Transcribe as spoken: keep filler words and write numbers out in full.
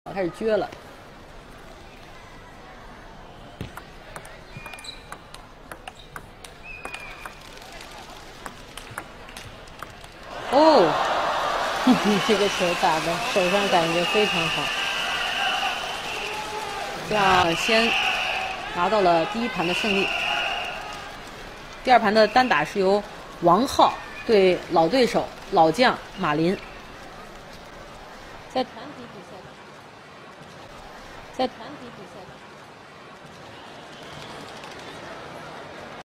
开始撅了。哦，你这个球打的手上感觉非常好，这样先拿到了第一盘的胜利。第二盘的单打是由王浩对老对手老将马林。在团体比赛，在团体比赛。